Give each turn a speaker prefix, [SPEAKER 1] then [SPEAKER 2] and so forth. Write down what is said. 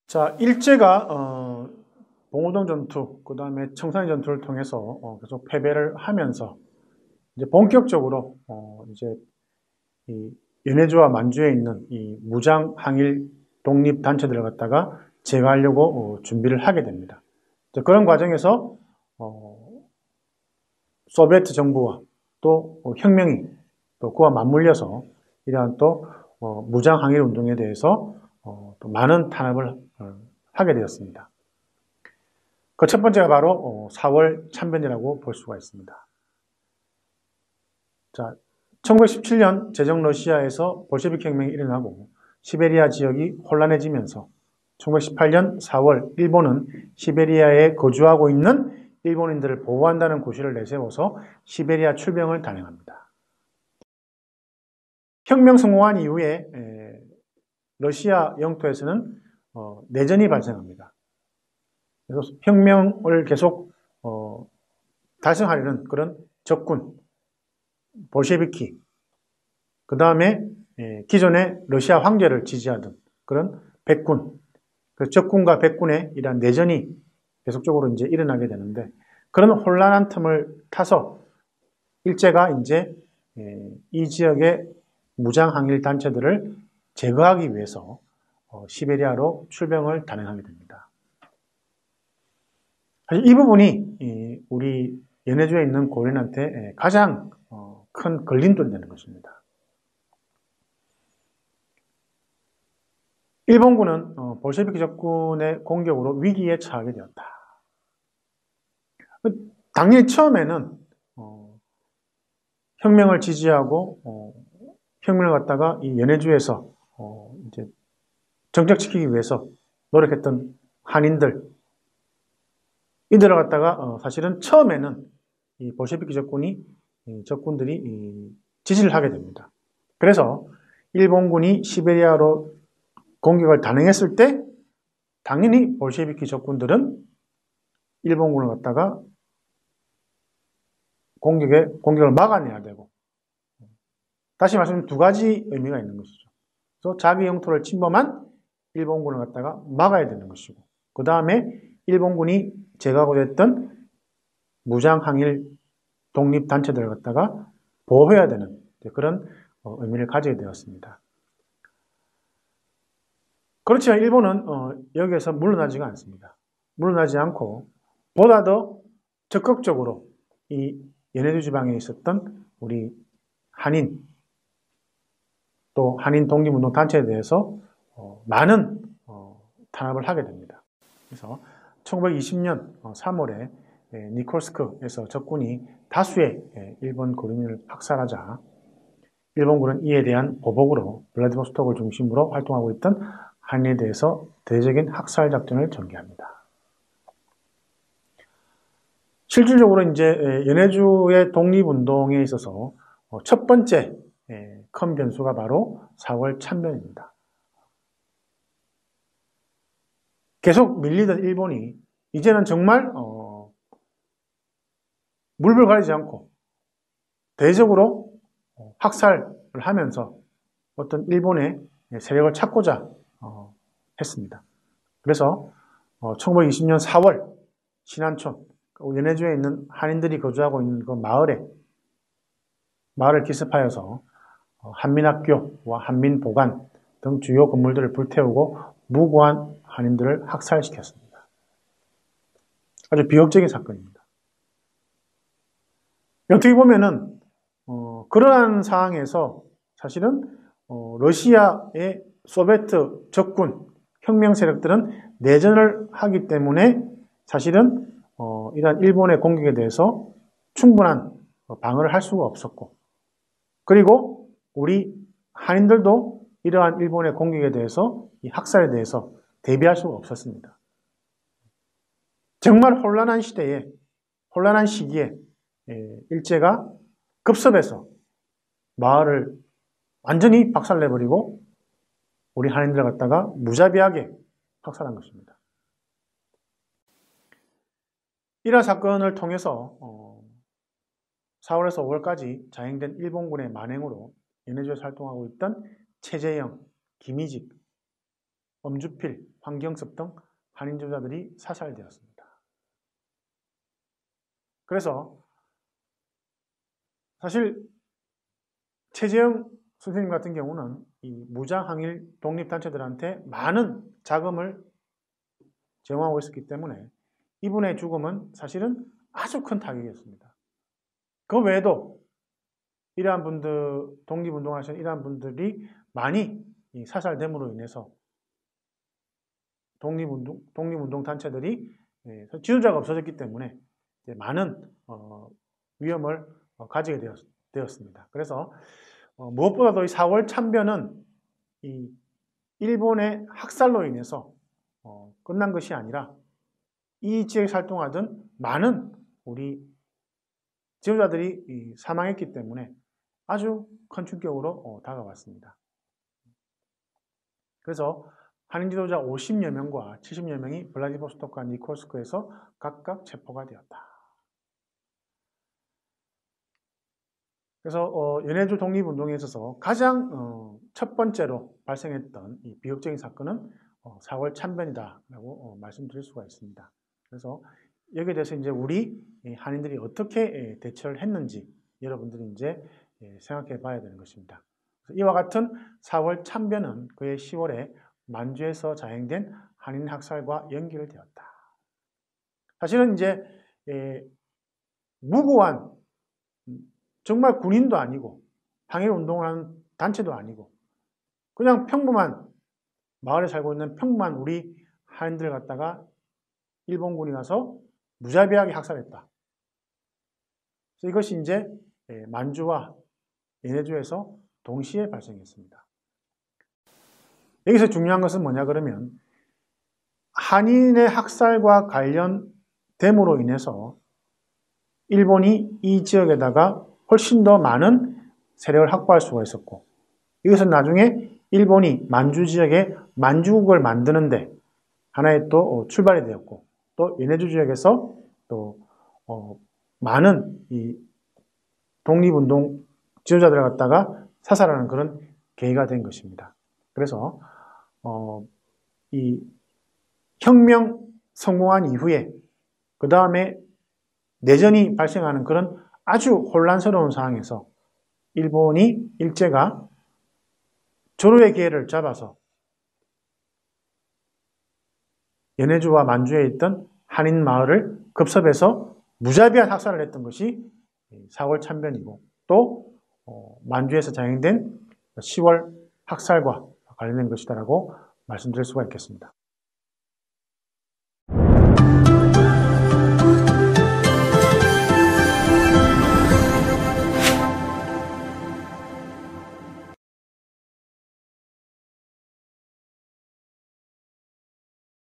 [SPEAKER 1] 자, 일제가 봉오동 전투, 그 다음에 청산리 전투를 통해서 계속 패배를 하면서 이제 본격적으로 이제 이 연해주와 만주에 있는 이 무장 항일 독립 단체들을 갖다가 제거하려고 준비를 하게 됩니다. 그런 과정에서 소비에트 정부와 또 혁명이 또 그와 맞물려서 이러한 또 무장 항일 운동에 대해서 또 많은 탄압을 하게 되었습니다. 그 첫 번째가 바로 4월 참변이라고 볼 수가 있습니다. 자, 1917년 제정 러시아에서 볼셰비크 혁명이 일어나고 시베리아 지역이 혼란해지면서 1918년 4월 일본은 시베리아에 거주하고 있는 일본인들을 보호한다는 고시를 내세워서 시베리아 출병을 단행합니다. 혁명 성공한 이후에 러시아 영토에서는 내전이 발생합니다. 그래서 혁명을 계속 달성하려는 그런 적군, 볼셰비키, 그 다음에 기존의 러시아 황제를 지지하던 그런 백군, 그 적군과 백군의 이러한 내전이 계속적으로 이제 일어나게 되는데, 그런 혼란한 틈을 타서 일제가 이제 이 지역의 무장 항일 단체들을 제거하기 위해서 시베리아로 출병을 단행하게 됩니다. 사실 이 부분이 우리 연해주에 있는 고린한테 가장 큰 걸림돌이 되는 것입니다. 일본군은 볼셰비키 적군의 공격으로 위기에 처하게 되었다. 당연히 처음에는 혁명을 지지하고 혁명을 갖다가 이 연해주에서 이제 정착시키기 위해서 노력했던 한인들, 이들을 갖다가 사실은 처음에는 이 볼셰비키 적군들이 지지를 하게 됩니다. 그래서 일본군이 시베리아로 공격을 단행했을 때 당연히 볼셰비키 적군들은 일본군을 갖다가 공격을 막아내야 되고, 다시 말하면 두 가지 의미가 있는 것이죠. 그래서 자기 영토를 침범한 일본군을 갖다가 막아야 되는 것이고, 그 다음에 일본군이 제거하고자 했던 무장항일 독립단체들을 갖다가 보호해야 되는 그런 의미를 가지게 되었습니다. 그렇지만 일본은 여기에서 물러나지가 않습니다. 물러나지 않고 보다 더 적극적으로 이 연해주 지방에 있었던 우리 한인, 또 한인 독립운동 단체에 대해서 많은 탄압을 하게 됩니다. 그래서 1920년 3월에 니콜스크에서 적군이 다수의 일본 거린을 학살하자 일본군은 이에 대한 보복으로 블라디보스톡을 중심으로 활동하고 있던 한인에 대해서 대대적인 학살 작전을 전개합니다. 실질적으로 이제 연해주의 독립운동에 있어서 첫 번째 큰 변수가 바로 4월 참변입니다. 계속 밀리던 일본이 이제는 정말 물불 가리지 않고 대대적으로 학살을 하면서 어떤 일본의 세력을 찾고자 했습니다. 그래서 1920년 4월 신안촌, 연해주에 있는 한인들이 거주하고 있는 그 마을을 기습하여서 한민학교와 한민보관 등 주요 건물들을 불태우고 무고한 한인들을 학살시켰습니다. 아주 비극적인 사건입니다. 어떻게 보면은 그러한 상황에서 사실은 러시아의 소비에트 적군 혁명 세력들은 내전을 하기 때문에 사실은 이러한 일본의 공격에 대해서 충분한 방어를 할 수가 없었고, 그리고 우리 한인들도 이러한 일본의 공격에 대해서 이 학살에 대해서 대비할 수가 없었습니다. 정말 혼란한 시기에 일제가 급습해서 마을을 완전히 박살내버리고 우리 한인들을 갖다가 무자비하게 학살한 것입니다. 이러한 사건을 통해서 4월에서 5월까지 자행된 일본군의 만행으로 연해주에서 활동하고 있던 최재형, 김희직, 엄주필, 황경섭 등 한인 지도자들이 사살되었습니다. 그래서 사실 최재형 선생님 같은 경우는 이 무장항일 독립단체들한테 많은 자금을 제공하고 있었기 때문에 이분의 죽음은 사실은 아주 큰 타격이었습니다. 그 외에도 이러한 분들, 독립운동하시는 이러한 분들이 많이 사살됨으로 인해서 독립운동 단체들이 지도자가 없어졌기 때문에 많은 위험을 가지게 되었습니다. 그래서 무엇보다도 이 4월 참변은 이 일본의 학살로 인해서 끝난 것이 아니라 이 지역에 활동하던 많은 우리 지도자들이 사망했기 때문에 아주 큰 충격으로 다가왔습니다. 그래서 한인 지도자 50여 명과 70여 명이 블라디보스토크와 니콜스크에서 각각 체포가 되었다. 그래서 연해주 독립운동에 있어서 가장 첫 번째로 발생했던 이 비극적인 사건은 4월 참변이다라고 말씀드릴 수가 있습니다. 그래서 여기에 대해서 이제 우리 한인들이 어떻게 대처를 했는지 여러분들이 이제 생각해 봐야 되는 것입니다. 이와 같은 4월 참변은 그해 10월에 만주에서 자행된 한인 학살과 연결되었다. 사실은 이제 무고한 정말 군인도 아니고 항일 운동을 하는 단체도 아니고 그냥 평범한 마을에 살고 있는 평범한 우리 한인들 갖다가 일본군이 가서 무자비하게 학살했다. 그래서 이것이 이제 만주와 연해주에서 동시에 발생했습니다. 여기서 중요한 것은 뭐냐 그러면 한인의 학살과 관련됨으로 인해서 일본이 이 지역에다가 훨씬 더 많은 세력을 확보할 수가 있었고 이것은 나중에 일본이 만주 지역에 만주국을 만드는데 하나의 또 출발이 되었고 또 연해주 지역에서 또 많은 이 독립운동 지도자들을 갖다가 사살하는 그런 계기가 된 것입니다. 그래서 이 혁명 성공한 이후에 그 다음에 내전이 발생하는 그런 아주 혼란스러운 상황에서 일본이 일제가 조로의 기회를 잡아서 연해주와 만주에 있던 한인 마을을 급습해서 무자비한 학살을 했던 것이 4월 참변이고 또 만주에서 자행된 10월 학살과 관련된 것이다라고 말씀드릴 수가 있겠습니다.